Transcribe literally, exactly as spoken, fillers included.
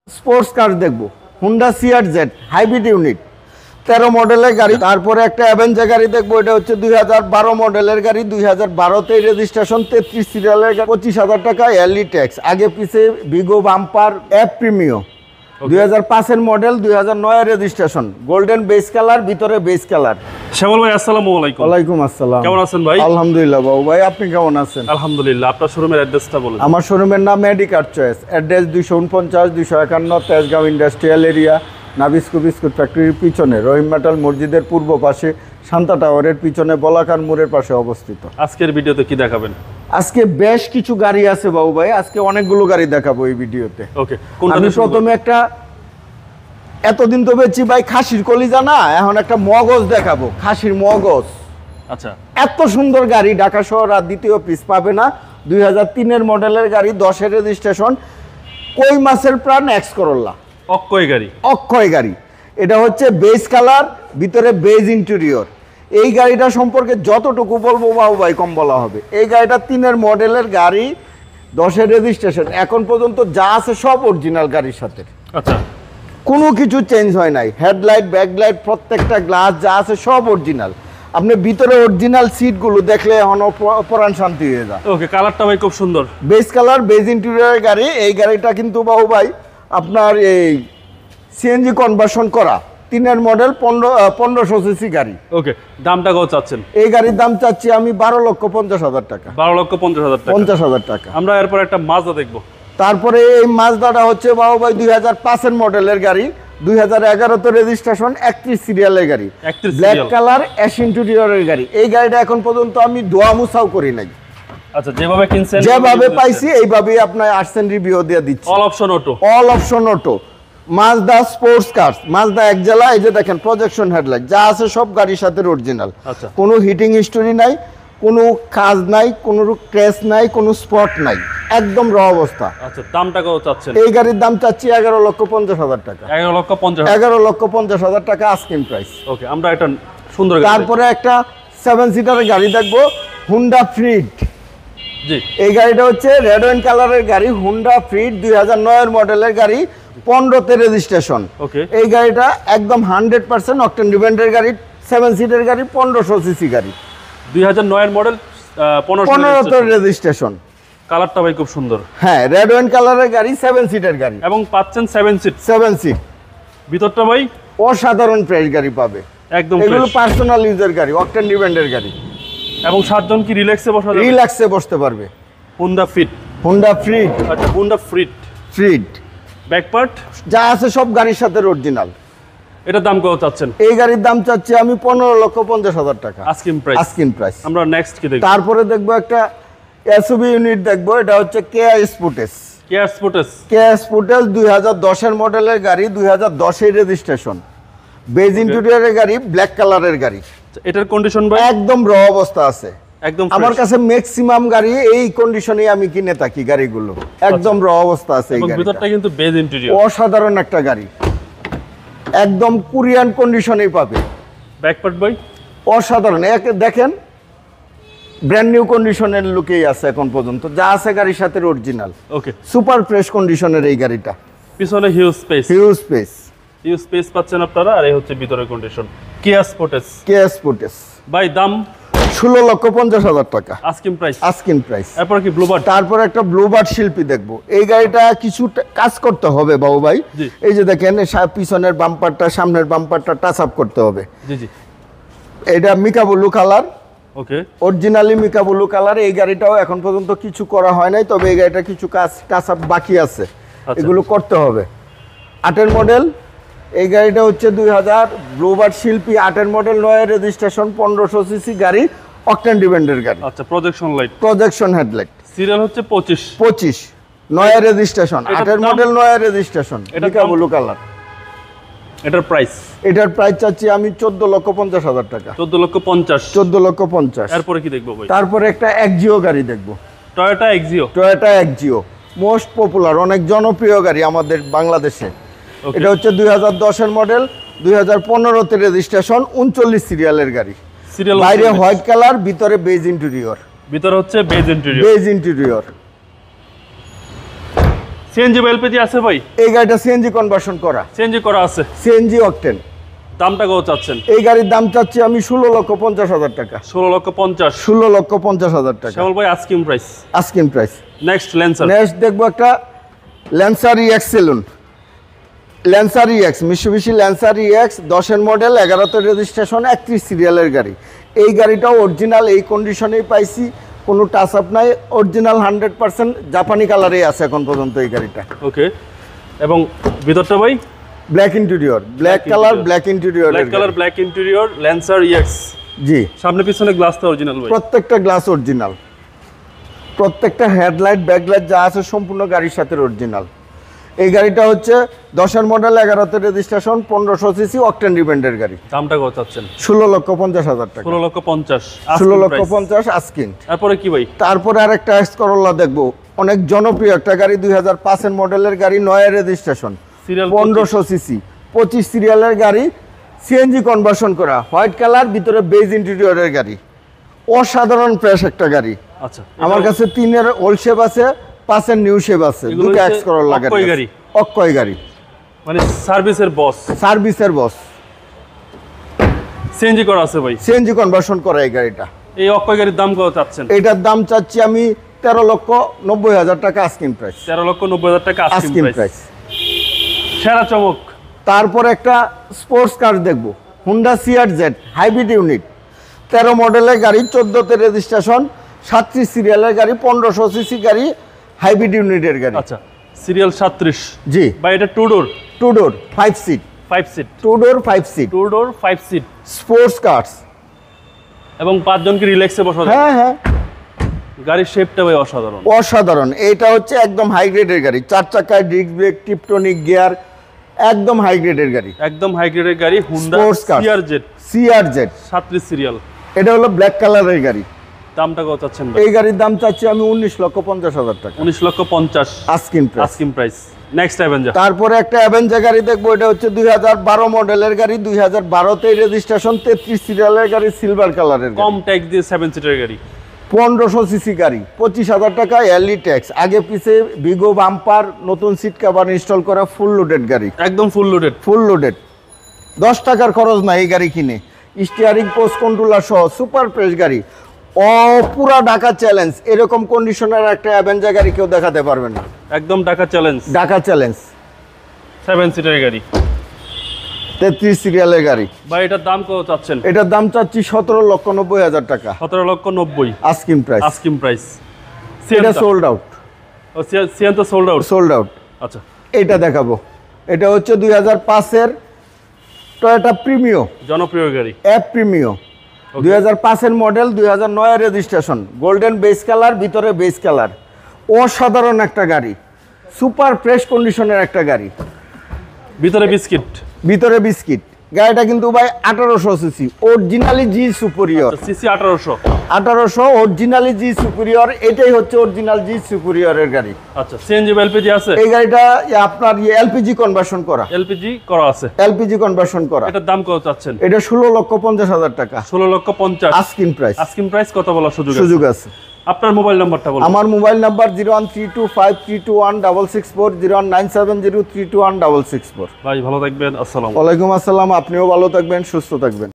Sports car দেখবো, Honda CR Z hybrid unit তেরো মডেলের গাড়ি। তারপরে একটা অ্যাভেঞ্জার গাড়ি দেখবো, এটা হচ্ছে দুই হাজার বারো মডেলের গাড়ি, দুই হাজার বারোতে রেজিস্ট্রেশন, তেত্রিশ সিরিয়ালের গাড়ি, পঁচিশ হাজার টাকা এয়ারলি ট্যাক্স, আগে পিছে ভিগো বাম্পার অ্যাপ প্রিমিও, দুই হাজার পাঁচের মডেল, দুই হাজার নয়ের রেজিস্ট্রেশন, গোল্ডেন বেস কালার, ভিতরে বেস কালার। শ্যামল ভাই আসসালামু আলাইকুম। ওয়ালাইকুম আসসালাম। কেমন আছেন ভাই? আলহামদুলিল্লাহ বাবু ভাই, আপনি কেমন আছেন? আলহামদুলিল্লাহ। আপনার শোরুমের অ্যাড্রেসটা বলুন। আমার শোরুমের নাম মেডিকার চয়েস, অ্যাড্রেস দুইশো উনপঞ্চাশ দুইশো একান্ন Tejgaon industrial area, Nabisco biscuit ফ্যাক্টরির পিছনে, রহিম মেটাল মসজিদের পূর্ব পাশে, শান্তা টাওয়ারের পিছনে, বলাকার মোড়ের পাশে অবস্থিত। আজকের ভিডিওতে কি দেখাবেন? আজকে বেশ কিছু গাড়ি আছে বাবু ভাই, আজকে অনেকগুলো গাড়ি দেখাবো এই ভিডিওতে। ওকে, আমি প্রথমে একটা, এতদিন তো বেচি ভাই খাসির কলিজা না, এখন একটা মগজ দেখাবো, খাসির মগজ। আচ্ছা, এত সুন্দর গাড়ি ঢাকা শহর আর দ্বিতীয় পিস পাবে না। দুই হাজার তিনের মডেলের গাড়ি, দশের রেজিস্ট্রেশন, কই মাছের প্রাণ, এক্স করোলা, অক্ষয় গাড়ি। অক্ষয় গাড়ি। এটা হচ্ছে বেজ কালার, ভিতরে বেজ ইন্টেরিয়র। এই গাড়িটা সম্পর্কে যতটুকু বলবো বাবু ভাই কম বলা হবে। এই গাড়িটা তিনের মডেলের গাড়ি, দশের রেজিস্ট্রেশন, এখন পর্যন্ত যা আছে সব অরিজিনাল গাড়ির সাথে। আচ্ছা, কোনো কিছু চেঞ্জ হয় নাই, হেডলাইট ব্যাকলাইট প্রত্যেকটা গ্লাস যা আছে সব অরিজিনাল। আপনি ভিতরে অরিজিনাল সিটগুলো দেখলে এখন পরাণ শান্তি হয়ে যায়। ওকে, কালারটা ভাই খুব সুন্দর, বেজ কালার, বেজ ইন্টেরিয়রের গাড়ি। এই গাড়িটা কিন্তু বাবু ভাই আপনার এই সিএনজি কনভার্সন করা, তিনের মডেল, পনেরো পনেরোশো সিসি গাড়ি। ওকে, দামটা কত চাচ্ছেন? এই গাড়ির দাম চাচ্ছি আমি বারো লক্ষ পঞ্চাশ হাজার টাকা। বারো লক্ষ পঞ্চাশ হাজার টাকা। পঞ্চাশ হাজার টাকা। আমরা এরপর একটা মাজদা দেখবো। তারপরে এই মাজদাটা হচ্ছে বাবু ভাই দুই হাজার পাঁচের মডেলের গাড়ি, দুই হাজার এগারোতে রেজিস্ট্রেশন, একত্রিশ সিরিয়ালের গাড়ি, ব্ল্যাক কালার, অ্যাশ ইন্টেরিয়রের গাড়ি। এই গাড়িটা এখন পর্যন্ত আমি দোয়া মুছাও করি নাই। আচ্ছা, যেভাবে কিনছেন, যেভাবে পাইছি এইভাবেই আপনার আসছেন রিভিউ দিয়ে দিচ্ছি। All option auto, all option auto, Mazda sports car, Mazda এক জেলা। এই যে দেখেন প্রজেকশন হেডলাইট যা আছে সব গাড়ির সাথে অরিজিনাল। আচ্ছা, কোনো হিটিং হিস্টোরি নাই, কোনো কাজ নাই, কোনো ক্র্যাশ নাই, কোনো স্পট নাই, একদম র অবস্থা। আচ্ছা, দামটা কত চাচ্ছেন? এই গাড়ির দাম চাচ্ছি এগারো লক্ষ পঞ্চাশ হাজার টাকা। এগারো লক্ষ পঞ্চাশ এগারো লক্ষ পঞ্চাশ হাজার টাকা আস্কিং প্রাইস। ওকে, আমরা একটা সুন্দর গাড়ি। তারপরে একটা সেভেন সিটারের গাড়ি দেখবো, হুন্ডা ফ্রিড। জি, এই গাড়িটা হচ্ছে রেড ওয়াইন কালারের গাড়ি, হুন্ডা ফ্রিড, দুই হাজার নয়ের মডেলের গাড়ি, পনেরোতে রেজিস্ট্রেশন। ওকে, এই গাড়িটা একদম হান্ড্রেড পার্সেন্ট অকটেন ডিপেন্ডের গাড়ি, সেভেন সিটের গাড়ি, পনেরোশো সিসি গাড়ি, দুই হাজার নয়ের মডেল, পনেরোতে রেজিস্ট্রেশন। কালারটা ভাই খুব সুন্দর। হ্যাঁ, রেড ওয়াইন কালারের গাড়ি, সেভেন সিটের গাড়ি, এবং পাচ্ছেন সেভেন সিট। Seven seat. ভিতরটা ভাই অসাধারণ প্রাইস গাড়ি পাবে, একদম এগুলো fresh। পার্সোনাল ইউজের গাড়ি, অকটেন ডিপেন্ডের গাড়ি, এবং সাতজন কি রিল্যাক্সে বসা যাবে? রিল্যাক্সে বসতে পারবে। Honda Fit. Honda Freed. আচ্ছা, Honda Freed, Freed back part যা আছে সব গাড়ির সাথে অরিজিনাল। এটার দাম কত চাচ্ছেন? এই গাড়ির দাম চাচ্ছি আমি পনেরো লক্ষ পঞ্চাশ হাজার টাকা আস্কিং প্রাইস। Asking price. আমরা নেক্সট কি দেখব? তারপরে দেখবো একটা এসইউভি ইউনিট দেখবো, এটা হচ্ছে Kia Sportage. Kia Sportage. Kia Sportage দুই হাজার দশের মডেলের গাড়ি, দুই হাজার দশের রেজিস্ট্রেশন, বেজ ইন্টেরিয়রের গাড়ি, ব্ল্যাক কালারের গাড়ি, এটার কন্ডিশন ভাই একদম র অবস্থা আছে। একদম আমার fresh। কাছে ম্যাক্সিমাম গাড়ি এই কন্ডিশনে আমি কিনে থাকি গাড়িগুলো, একদম র অবস্থা আছে এই এবং গাড়িটা। ভিতরটা কিন্তু বেজ ইন্টেরিয়র, অসাধারণ একটা গাড়ি, একদম কোরিয়ান কন্ডিশনেই পাবে। ব্যাক পার্ট ভাই অসাধারণ, এক দেখেন ব্র্যান্ড নিউ কন্ডিশনের লুকেই আছে এখন পর্যন্ত, যা আছে গাড়ির সাথে অরিজিনাল। ওকে, সুপার ফ্রেশ কন্ডিশনের এই গাড়িটা, পিছনে huge space, huge space, huge space পাচ্ছেন আপনারা। আর এই হচ্ছে ভিতরের condition. Kia Sportage Kia Sportage. ভাই দাম ষোলো লক্ষ পঞ্চাশ হাজার টাকা আস্কিং প্রাইস। Asking price. এরপর কি ব্লুবার্ড? তারপর একটা ব্লুবার্ড শিল্পী দেখবো। এই গাড়িটা কিছু টা- কাজ করতে হবে বাবু ভাই। জি। এই যে দেখেন সা- পিছনের বাম্পারটা, সামনের বাম্পারটা টাচ আপ করতে হবে। জি জি, এটা mica blue colour, okay, originally mica blue colour. এই গাড়িটাও এখন পর্যন্ত কিছু করা হয় নাই, তবে এই গাড়িটা কিছু কাজ টাচ আপ বাকি আছে, আচ্ছা। এগুলো করতে হবে। আটের মডেল এই গাড়িটা হচ্ছে দুই হাজার ব্লুবার্ড শিল্পী, আটের মডেল, নয়ের রেজিস্ট্রেশন, পনেরোশো সিসি গাড়ি, অকটেন ডিপেন্ডের গাড়ি, আচ্ছা, projection light, projection headlight, serial হচ্ছে পঁচিশ। পঁচিশ, নয়ের রেজিস্ট্রেশন, এটার আটের দাম? মডেল, নয়ের রেজিস্ট্রেশন, এটার মিকা দাম? Blue colour. এটার প্রাইস এটার প্রাইস চাচ্ছি আমি চোদ্দ লক্ষ পঞ্চাশ হাজার টাকা। চোদ্দ লক্ষ পঞ্চাশ। চোদ্দ লক্ষ পঞ্চাশ। এরপরে কি দেখবো ভাই? তারপরে একটা একজিও গাড়ি দেখবো, Toyota Axio. Toyota Axio, most popular, অনেক জনপ্রিয় গাড়ি আমাদের বাংলাদেশে। Okay. এটা হচ্ছে দুই হাজার দশের মডেল, দুই হাজার পনেরোতে রেজিস্ট্রেশন, উনচল্লিশ সিরিয়ালের গাড়ি, সিরিয়াল বাইরে হোয়াইট কালার, ভিতরে বেজ ইন্টেরিয়র, ভিতরে হচ্ছে beige interior. Beige interior. CNG বা এলপিজি আছে ভাই? এই গাড়িটা সিএনজি কনভার্সন করা, সিএনজি করা আছে। CNG octane. দামটা কত চাচ্ছেন? এই গাড়ির দাম চাচ্ছি আমি ষোলো লক্ষ পঞ্চাশ হাজার টাকা। ষোলো লক্ষ পঞ্চাশ। ষোলো লক্ষ পঞ্চাশ হাজার টাকা শ্যামল ভাই asking price. Asking price. Next Lancer. Next দেখবো একটা Lancer EX saloon. Lancer EX, Mitsubishi Lancer EX, দশের মডেল, এগারোতে রেজিস্ট্রেশন, একত্রিশ সিরিয়ালের গাড়ি। এই গাড়িটাও অরিজিনাল এই কন্ডিশনেই পাইছি, কোনো টাচ আপ নাই, অরিজিনাল হান্ড্রেড পার্সেন্ট জাপানি কালারেই আছে এখন পর্যন্ত এই গাড়িটা। ওকে, এবং ভিতরটা ভাই? Black interior, black colour, black interior, black colour, black interior, Lancer EX. জি, সামনে পিছনে গ্লাসটা অরিজিনাল ভাই? প্রত্যেকটা গ্লাস অরিজিনাল, প্রত্যেকটা হেডলাইট ব্যাকলাইট যা আছে সম্পূর্ণ গাড়ির সাথে অরিজিনাল। এই গাড়িটা হচ্ছে দশের মডেল, এগারোতে রেজিস্ট্রেশন, পনেরোশো সিসি, অকটেন ডিপেন্ডের গাড়ি। দামটা কত চাচ্ছেন? ষোলো লক্ষ পঞ্চাশ হাজার টাকা। ষোলো লক্ষ পঞ্চাশ। ষোলো লক্ষ পঞ্চাশ আস্কিং। তারপরে কি ভাই? তারপরে আরেকটা এক্স করোলা দেখবো, অনেক জনপ্রিয় একটা গাড়ি, দুই হাজার পাঁচের মডেলের গাড়ি, নয় রেজিস্ট্রেশন, সিরিয়াল পনেরোশো সিসি, পঁচিশ সিরিয়ালের গাড়ি, সিএনজি কনভার্সন করা, হোয়াইট কালার, ভিতরে বেজ ইন্টেরিয়রের গাড়ি। অসাধারণ ফ্রেশ একটা গাড়ি। আচ্ছা, আমার কাছে তিনের ওল্ড শেপ আছে, পাঁচের নিউ শেপ আছে, এগুলো দুটো হচ্ছে এক্স করোলা অক্ষয় গাড়ি। অক্ষয় গাড়ি, মানে সার্ভিসের বস, সার্ভিসের বস। সিএনজি করা আছে ভাই? সিএনজি কনভার্সন করা এই গাড়িটা। এই অক্ষয় গাড়ির দাম কত চাচ্ছেন? এটার দাম চাচ্ছি আমি তেরো লক্ষ নব্বই হাজার টাকা আস্কিং প্রাইস। তেরো লক্ষ নব্বই হাজার টাকা আস্কিং আস্কিং প্রাইস। প্রাইস। সেরা চমক। তারপর একটা স্পোর্টস কার দেখবো, Honda CR Z hybrid unit, তেরো মডেলের গাড়ি, চোদ্দোতে রেজিস্ট্রেশন, সাতত্রিশ সিরিয়ালের গাড়ি, পনেরোশো সিসি গাড়ি, হাইব্রিড ইউনিটের গাড়ি। আচ্ছা, সিরিয়াল সাতত্রিশ। জি, বা এটা two door? Two door, five seat. Five seat. Two door, five seat. Two door, five seat. Sports cars. এবং পাঁচজনকে রিল্যাক্সে বসা যায়। হ্যাঁ হ্যাঁ, গাড়ির শেপটা ভাই অসাধারণ। অসাধারণ। এটা হচ্ছে একদম হাই গ্রেডের গাড়ি, চার চাকায় ডিস্ক ব্রেক, টিপটনিক গিয়ার, একদম হাই গ্রেডের গাড়ি, একদম হাই গ্রেডের গাড়ি, Honda sports car CR Z. CR Z সাতত্রিশ সিরিয়াল। এটা হলো ব্ল্যাক কালারের গাড়ি। দামটা কত চাচ্ছেন ভাই? এই গাড়ির দাম চাচ্ছি আমি উনিশ লক্ষ পঞ্চাশ হাজার টাকা। উনিশ লক্ষ পঞ্চাশ asking price. Asking price. Next Avenger. তারপরে একটা অ্যাভেঞ্জার গাড়ি দেখবো, এটা হচ্ছে দুই হাজার বারো মডেলের গাড়ি, দুই হাজার বারোতে রেজিস্ট্রেশন, তেত্রিশ সিরিয়ালের গাড়ি, সিলভার কালারের গাড়ি, কম ট্যাক্স দিয়ে সেভেন সিটার গাড়ি, পনেরোশো সিসি গাড়ি, পঁচিশ হাজার টাকা এলই ট্যাক্স, আগে পিছে বিগো বাম্পার, নতুন সিট কভার ইনস্টল করা, ফুল লোডেড গাড়ি, একদম ফুল লোডেড। Full loaded. দশ টাকার খরচ না এই গাড়ি কিনে, স্টিয়ারিং পোস্ট কন্ট্রোলার সহ সুপার ফ্রেশ গাড়ি। ও পুরা ঢাকা চ্যালেঞ্জ, এরকম কন্ডিশনের একটা অ্যাভেঞ্জার গাড়ি কেউ দেখাতে পারবে না। একদম Dhaka challenge, Dhaka challenge, seven seater গাড়ি, তেত্রিশ সিরিয়ালের গাড়ি। ভাই এটার দাম কত চাচ্ছেন? এটার দাম চাচ্ছি সতেরো লক্ষ নব্বই হাজার টাকা। সতেরো লক্ষ নব্বই আস্কিং প্রাইস। Asking price. এটা সোল্ড আউট, ও Sienta sold out. Sold out. আচ্ছা, এটা দেখাবো, এটা হচ্ছে দুই হাজার পাঁচের টয়োটা প্রিমিও, জনপ্রিয় গাড়ি, অ্যাপ প্রিমিও, দুই হাজার পাঁচের মডেল, দুই হাজার নয় রেজিস্ট্রেশন, গোল্ডেন বেস কালার, ভিতরে বেস কালার। অসাধারণ একটা গাড়ি, সুপার ফ্রেশ কন্ডিশনের একটা গাড়ি, ভিতরে বিস্কিট, ভিতরে বিস্কিট। গাড়িটা কিন্তু ভাই আঠারোশো CC, originally G superior. CC আঠারোশো। আঠারোশো অরিজিনালি জি সুপিরিয়র, এটাই হচ্ছে অরিজিনাল জি সুপিরিয়রের গাড়ি। আচ্ছা, সিএনজি বা এলপিজি আছে? এই গাড়িটা আপনার এলপিজি কনভার্সন করা, এলপিজি করা আছে। এলপিজি কনভার্সন করা। এটার দাম কত চাচ্ছেন? এটা ষোলো লক্ষ পঞ্চাশ হাজার টাকা। ষোলো লক্ষ পঞ্চাশ আস্কিং প্রাইস। আস্কিং প্রাইস কত বলার সুযোগ সুযোগ আছে। আপনার মোবাইল নাম্বারটা বলুন। আমার mobile number zero one three two five three two one double six four, zero one nine seven zero three two one double six four. ভাই ভালো থাকবেন, আসসালাম। ওয়ালাইকুম আসসালাম, আপনিও ভালো থাকবেন, সুস্থ থাকবেন।